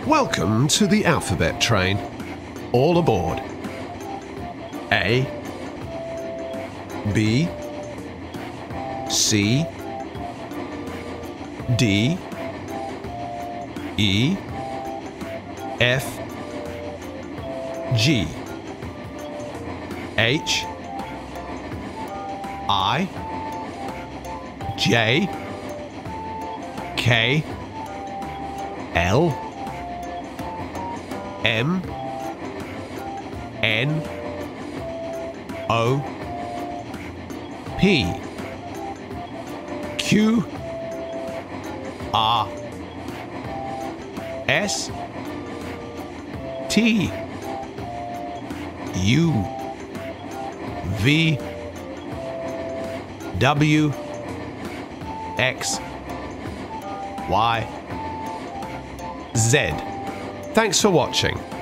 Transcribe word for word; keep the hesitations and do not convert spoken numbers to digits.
Welcome to the alphabet train. All aboard. A, B, C, D, E, F, G, H, I, J, K, L, M, N, O, P, Q, R, S, T, U, V, W, X, Y, Z. Thanks for watching.